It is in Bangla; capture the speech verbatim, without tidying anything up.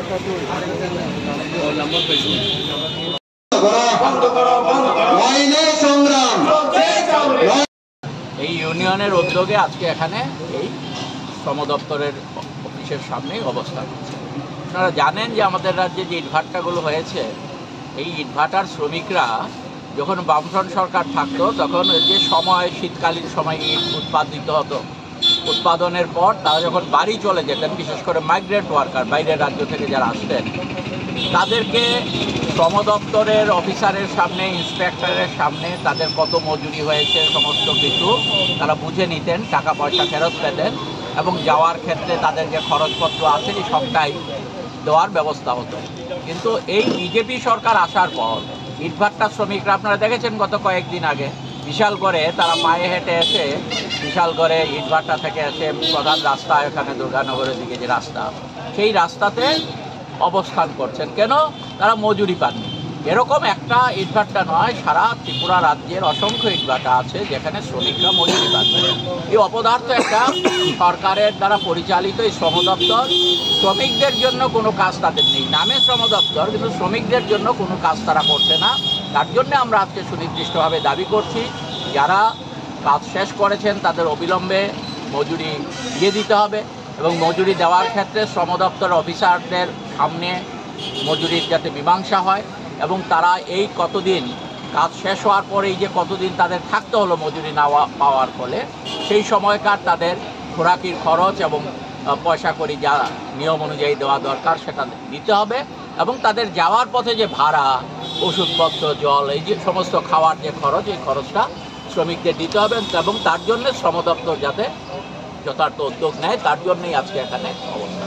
এই ইউনিয়নের উদ্যোগে আজকে এখানে এই শ্রম দপ্তরের অফিসের সামনেই অবস্থান হচ্ছে। আপনারা জানেন যে আমাদের রাজ্যে যে ইটভাটাগুলো হয়েছে, এই ইটভাটার শ্রমিকরা যখন বামফ্রন্ট সরকার থাকতো তখন যে সময় শীতকালীন সময় ইট উৎপাদিত হতো, উৎপাদনের পর তারা যখন বাড়ি চলে যেতেন, বিশেষ করে মাইগ্রেন্ট ওয়ার্কার বাইরের রাজ্য থেকে যারা আসতেন, তাদেরকে শ্রম দপ্তরের অফিসারের সামনে, ইন্সপেক্টরের সামনে তাদের কত মজুরি হয়েছে সমস্ত কিছু তারা বুঝে নিতেন, টাকা পয়সা ফেরত পেতেন এবং যাওয়ার ক্ষেত্রে তাদের যে খরচপত্র আছে এই সবটাই দেওয়ার ব্যবস্থা হতো। কিন্তু এই বিজেপি সরকার আসার পর ইটভাটা শ্রমিকরা আপনারা দেখেছেন গত কয়েকদিন আগে বিশাল করে তারা পায়ে হেঁটে এসে বিশাল করে ইটভাটা থেকে এসে প্রধান রাস্তা এখানে দুর্গানগরের দিকে যে রাস্তা, সেই রাস্তাতে অবস্থান করছেন। কেন? তারা মজুরি পাননি। এরকম একটা ইটভাটা নয়, সারা ত্রিপুরা রাজ্যের অসংখ্য ইটভাটা আছে যেখানে শ্রমিকরা মজুরি পাচ্ছে। এই অপদার্থ একটা সরকারের দ্বারা পরিচালিত এই শ্রম দপ্তর, শ্রমিকদের জন্য কোনো কাজ তাদের নেই। নামে শ্রম দপ্তর, কিন্তু শ্রমিকদের জন্য কোনো কাজ তারা করছে না। তার জন্য আমরা আজকে সুনির্দিষ্টভাবে দাবি করছি, যারা কাজ শেষ করেছেন তাদের অবিলম্বে মজুরি দিয়ে দিতে হবে এবং মজুরি দেওয়ার ক্ষেত্রে শ্রম দপ্তর অফিসারদের সামনে মজুরির যাতে মীমাংসা হয় এবং তারা এই কতদিন কাজ শেষ হওয়ার পরে এই যে কতদিন তাদের থাকতে হলো মজুরি না পাওয়ার ফলে, সেই সময়কার তাদের খোরাকির খরচ এবং পয়সা করি যা নিয়ম অনুযায়ী দেওয়া দরকার সেটা দিতে হবে এবং তাদের যাওয়ার পথে যে ভাড়া, ওষুধপত্র, জল, এই যে সমস্ত খাওয়ার যে খরচ, এই খরচটা শ্রমিকদের দিতে হবে এবং তার জন্য শ্রম দপ্তর যাতে যথার্থ উদ্যোগ নেয়, তার জন্যই আজকে এখানে অবস্থা।